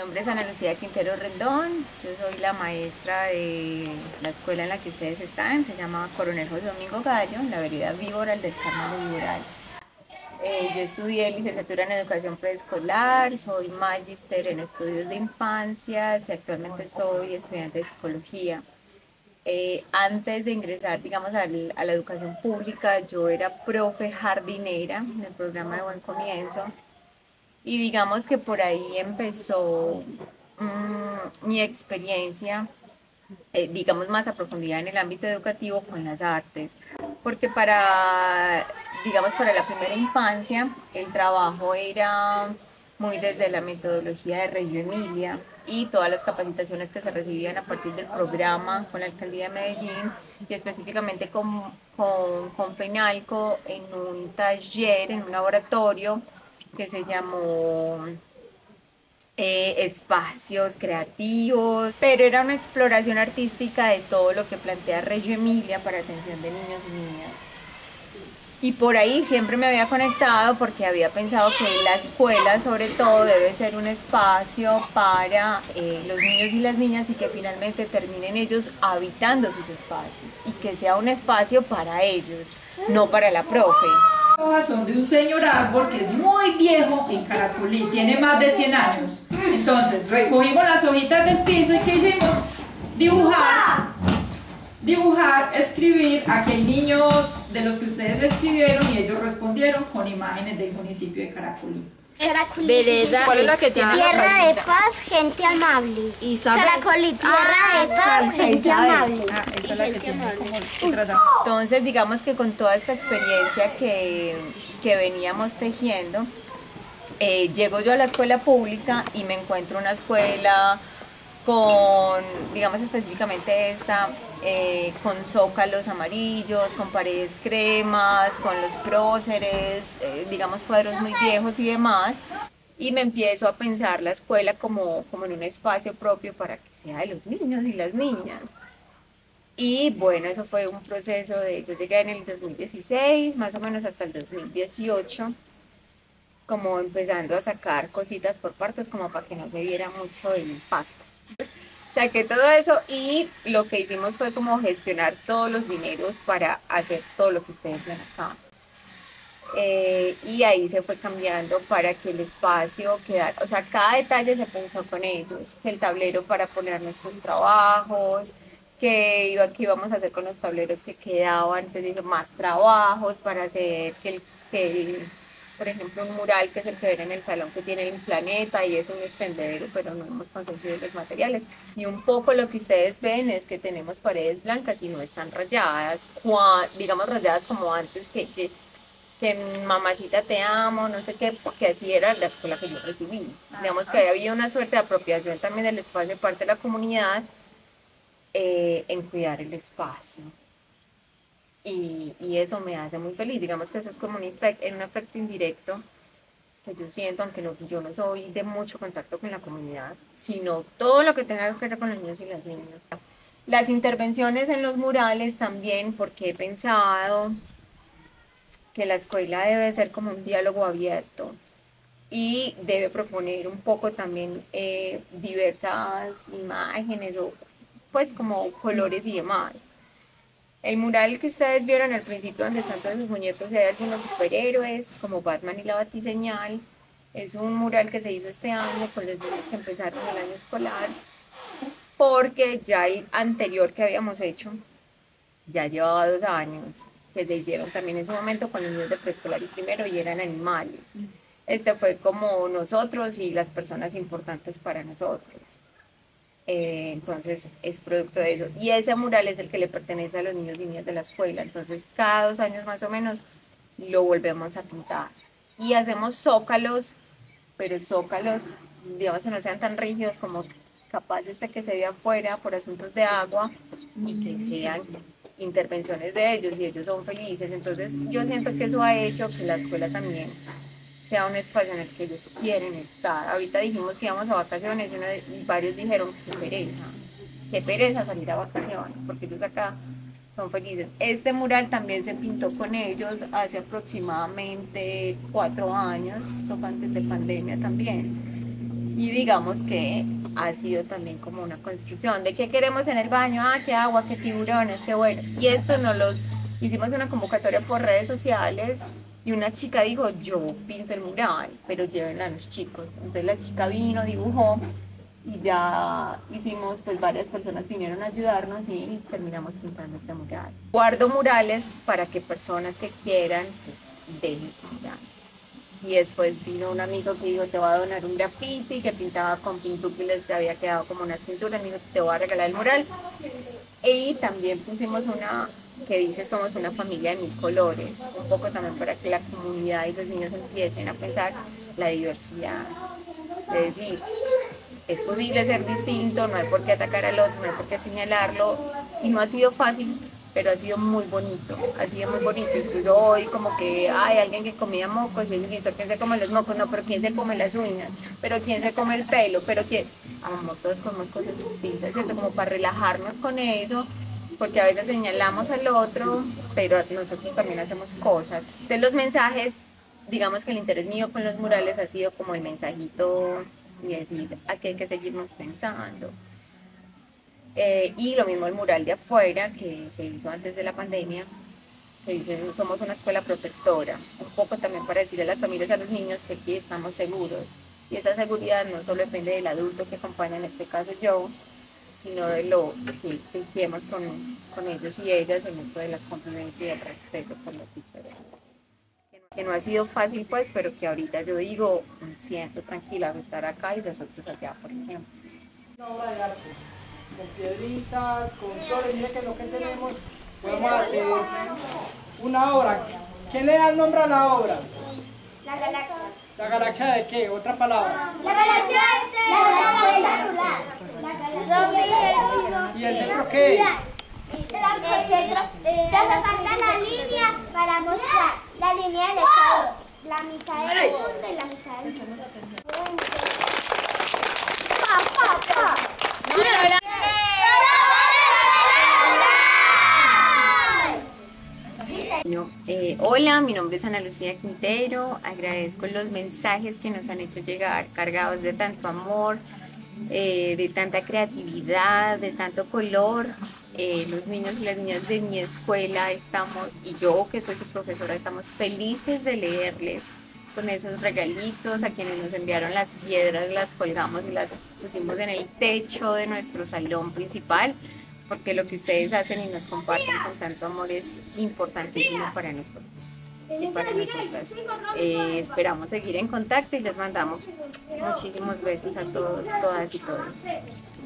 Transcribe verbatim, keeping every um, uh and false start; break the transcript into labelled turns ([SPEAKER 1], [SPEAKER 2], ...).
[SPEAKER 1] nombre es Ana Lucía Quintero Rendón, yo soy la maestra de la escuela en la que ustedes están, se llama Coronel José Domingo Gallo, en la vereda Víboral del Carmen de Víboral. Eh, yo estudié licenciatura en educación preescolar, soy magíster en estudios de infancias y actualmente soy estudiante de psicología. Eh, antes de ingresar, digamos, al, a la educación pública, yo era profe jardinera en el programa de Buen Comienzo. Y digamos que por ahí empezó mmm, mi experiencia, eh, digamos más a profundidad en el ámbito educativo con las artes, porque para, digamos, para la primera infancia el trabajo era muy desde la metodología de Reggio Emilia y todas las capacitaciones que se recibían a partir del programa con la alcaldía de Medellín y específicamente con, con, con FENALCO en un taller, en un laboratorio que se llamó eh, Espacios Creativos, pero era una exploración artística de todo lo que plantea Reggio Emilia para atención de niños y niñas. Y por ahí siempre me había conectado porque había pensado que la escuela sobre todo debe ser un espacio para eh, los niños y las niñas y que finalmente terminen ellos habitando sus espacios y que sea un espacio para ellos, no para la profe.
[SPEAKER 2] Hojas son de un señor árbol que es muy viejo en Caracolí, tiene más de cien años. Entonces recogimos las hojitas del piso y ¿qué hicimos? Dibujar, dibujar, escribir. Aquí hay niños de los que ustedes le escribieron y ellos respondieron con imágenes del municipio de Caracolí.
[SPEAKER 3] Vereda,
[SPEAKER 4] ¿cuál es la que tiene
[SPEAKER 3] tierra
[SPEAKER 4] la
[SPEAKER 3] de
[SPEAKER 4] casita?
[SPEAKER 3] paz, gente amable.
[SPEAKER 4] Isabel.
[SPEAKER 3] Caracolí, tierra
[SPEAKER 4] Ah,
[SPEAKER 3] de paz, gente
[SPEAKER 4] Isabel.
[SPEAKER 3] amable.
[SPEAKER 4] Ah, esa es la que
[SPEAKER 3] Gente
[SPEAKER 4] tiene
[SPEAKER 3] amable.
[SPEAKER 4] como otra.
[SPEAKER 1] Entonces, digamos que con toda esta experiencia que, que veníamos tejiendo, eh, llego yo a la escuela pública y me encuentro una escuela con, digamos específicamente esta, eh, con zócalos amarillos, con paredes cremas, con los próceres, eh, digamos cuadros muy viejos y demás. Y me empiezo a pensar la escuela como, como en un espacio propio para que sea de los niños y las niñas. Y bueno, eso fue un proceso de, yo llegué en el dos mil dieciséis, más o menos hasta el dos mil dieciocho, como empezando a sacar cositas por partes como para que no se viera mucho el impacto. Saqué todo eso y lo que hicimos fue como gestionar todos los dineros para hacer todo lo que ustedes ven acá. Eh, y ahí se fue cambiando para que el espacio quedara, o sea, cada detalle se pensó con ellos, el tablero para poner nuestros trabajos, que iba, que íbamos a hacer con los tableros que quedaban, entonces dije, más trabajos para hacer que el, que el, por ejemplo, un mural que es el que ven en el salón que tiene un planeta y es un extendedero, pero no hemos conseguido los materiales. Y un poco lo que ustedes ven es que tenemos paredes blancas y no están rayadas, digamos rayadas como antes que, que que mamacita te amo, no sé qué, porque así era la escuela que yo recibí. Digamos que había habido una suerte de apropiación también del espacio de parte de la comunidad eh, en cuidar el espacio. Y, y eso me hace muy feliz, digamos que eso es como un, efect, un efecto indirecto que yo siento, aunque no, yo no soy de mucho contacto con la comunidad, sino todo lo que tenga que ver con los niños y las niñas. Las intervenciones en los murales también, porque he pensado que la escuela debe ser como un diálogo abierto y debe proponer un poco también eh, diversas imágenes o pues como colores y demás. El mural que ustedes vieron al principio donde están todos los muñecos y hay algunos superhéroes como Batman y la Batiseñal, es un mural que se hizo este año con los niños que empezaron el año escolar porque ya el anterior que habíamos hecho ya llevaba dos años que se hicieron también en ese momento con los niños de preescolar y primero y eran animales. Este fue como nosotros y las personas importantes para nosotros. Eh, entonces es producto de eso. Y ese mural es el que le pertenece a los niños y niñas de la escuela. Entonces cada dos años más o menos lo volvemos a pintar. Y hacemos zócalos, pero zócalos, digamos que no sean tan rígidos como capaces de que se vea afuera por asuntos de agua y que sean intervenciones de ellos y ellos son felices. Entonces yo siento que eso ha hecho que la escuela también sea un espacio en el que ellos quieren estar. Ahorita dijimos que íbamos a vacaciones y, uno de, y varios dijeron qué pereza, qué pereza salir a vacaciones, porque ellos acá son felices. Este mural también se pintó con ellos hace aproximadamente cuatro años, eso fue antes de pandemia también. Y digamos que ha sido también como una construcción de qué queremos en el baño, ah, qué agua, qué tiburones, qué bueno. Y esto no los hicimos una convocatoria por redes sociales y una chica dijo, yo pinto el mural, pero llévenla a los chicos. Entonces la chica vino, dibujó y ya hicimos, pues varias personas vinieron a ayudarnos y terminamos pintando este mural. Guardo murales para que personas que quieran, pues dejen su mural. Y después vino un amigo que dijo, te voy a donar un graffiti, que pintaba con pintura y les había quedado como unas pinturas, me dijo, te voy a regalar el mural. Y también pusimos una que dice, somos una familia de mil colores, un poco también para que la comunidad y los niños empiecen a pensar la diversidad, es decir, es posible ser distinto, no hay por qué atacar al otro, no hay por qué señalarlo, y no ha sido fácil, pero ha sido muy bonito, ha sido muy bonito. Incluso hoy como que hay alguien que comía mocos, y dice, ¿quién se come los mocos? No, pero ¿quién se come las uñas? ¿Pero quién se come el pelo? ¿Pero quién? Amor, todos comemos cosas distintas, ¿cierto? Como para relajarnos con eso, porque a veces señalamos al otro, pero nosotros también hacemos cosas. De los mensajes, digamos que el interés mío con los murales ha sido como el mensajito y decir, aquí hay que seguirnos pensando. Eh, y lo mismo el mural de afuera que se hizo antes de la pandemia, que dice somos una escuela protectora, un poco también para decirle a las familias y a los niños que aquí estamos seguros, y esa seguridad no solo depende del adulto que acompaña, en este caso yo, sino de lo que tejemos con, con ellos y ellas en esto de la convivencia y el respeto por los diferentes. Que no ha sido fácil pues, pero que ahorita yo digo, me siento tranquila de estar acá y nosotros allá, por ejemplo.
[SPEAKER 4] Una obra de arte, con piedritas, con flores, mire que es lo que tenemos, podemos hacer una obra. ¿Quién le da el nombre a la obra?
[SPEAKER 3] La galaxia.
[SPEAKER 4] ¿La galaxia de qué? Otra palabra.
[SPEAKER 3] La galaxia de la galaxia.
[SPEAKER 4] ¿Y el centro qué es?
[SPEAKER 3] El centro. Pero falta la línea para mostrar la línea del Ecuador. La mitad del mundo y la mitad del mundo. Pa, pa, pa.
[SPEAKER 1] Bueno, eh, hola, mi nombre es Ana Lucía Quintero, agradezco los mensajes que nos han hecho llegar cargados de tanto amor, eh, de tanta creatividad, de tanto color. Eh, los niños y las niñas de mi escuela estamos, y yo que soy su profesora, estamos felices de leerles con esos regalitos. A quienes nos enviaron las piedras las colgamos y las pusimos en el techo de nuestro salón principal, porque lo que ustedes hacen y nos comparten con tanto amor es importantísimo para nosotros y para nosotras. Eh, esperamos seguir en contacto y les mandamos muchísimos besos a todos, todas y todos.